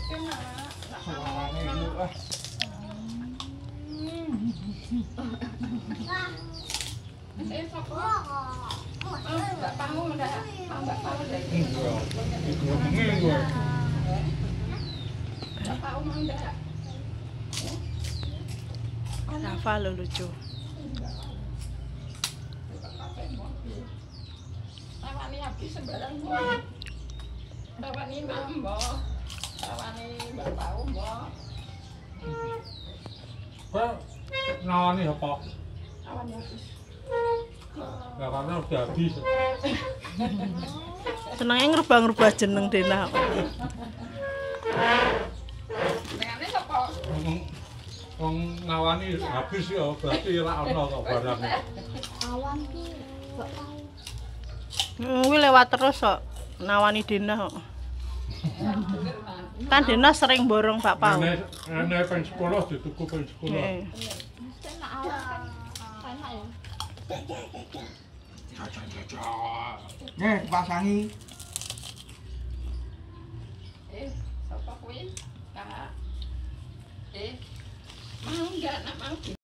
Rafa lo lucu. Tawani habis sembarang. Tawani mambo. Tawani bapakku, Mbok. Kok nawani apa? Tawani habis. Ya karena udah habis. Senengnya ngerubah-ngerubah jeneng Dena. Dengane sapa? Wong nawani habis ya berarti ora ana kok barangnya. Awan ki gak tahu. Kuwi lewat terus kok nawani Dena kok. Kan Dena sering borong Pak Pau. Nenek ping 10 dituku ping 10. Heeh. Mesti nak awan kan enak ya. Nih, pasangi. Sapa kuwi? Kak. Mau enggak nak mau